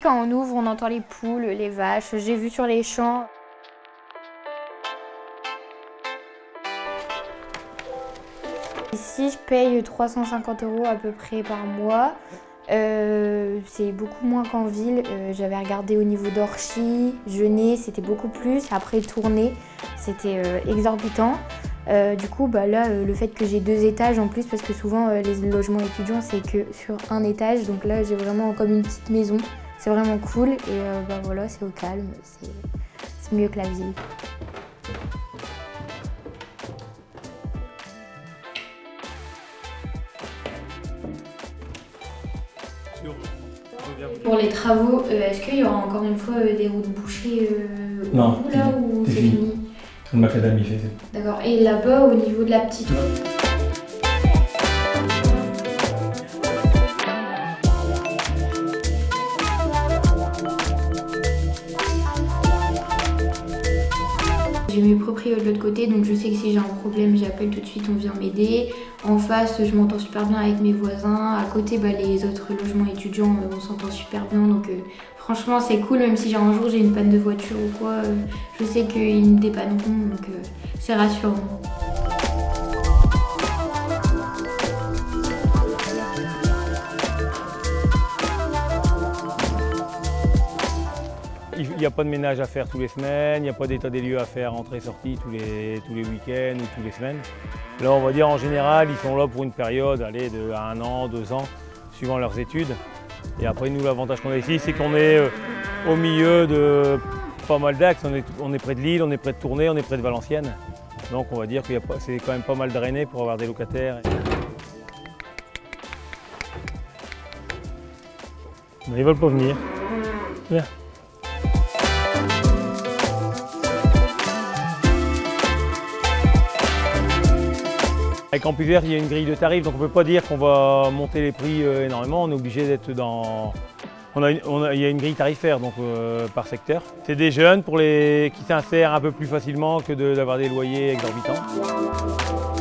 Quand on ouvre, on entend les poules, les vaches. J'ai vu sur les champs. Ici, je paye 350 € à peu près par mois. C'est beaucoup moins qu'en ville. J'avais regardé au niveau d'Orchy, Genêt, c'était beaucoup plus. Après Tournai, c'était exorbitant. Du coup, là, le fait que j'ai 2 étages en plus, parce que souvent les logements étudiants, c'est que sur un étage. Donc là, j'ai vraiment comme une petite maison. C'est vraiment cool et voilà, c'est au calme. C'est mieux que la ville. Pour les travaux, est-ce qu'il y aura encore une fois des routes bouchées non, au bout là ou c'est fini? Le macadam il fait. D'accord. Et là-bas, au niveau de la petite route? J'ai mes proprios de l'autre côté, donc je sais que si j'ai un problème, j'appelle tout de suite, on vient m'aider. En face, je m'entends super bien avec mes voisins. À côté, les autres logements étudiants, on s'entend super bien. Donc franchement, c'est cool, même si un jour j'ai une panne de voiture ou quoi, je sais qu'ils me dépanneront, donc c'est rassurant. Il n'y a pas de ménage à faire tous les semaines, il n'y a pas d'état des lieux à faire entrée-sortie tous les week-ends ou toutes les semaines. Là, on va dire en général, ils sont là pour une période de 1 an, 2 ans, suivant leurs études. Et après, nous, l'avantage qu'on a ici, c'est qu'on est au milieu de pas mal d'axes. On est près de Lille, on est près de Tournai, on est près de Valenciennes. Donc on va dire que c'est quand même pas mal drainé pour avoir des locataires. Mais ils veulent pas venir. Viens. Avec Campus Vert, il y a une grille de tarifs, donc on ne peut pas dire qu'on va monter les prix énormément. On est obligé d'être dans... Il y a une grille tarifaire donc, par secteur. C'est des jeunes qui s'insèrent un peu plus facilement que d'avoir des loyers exorbitants.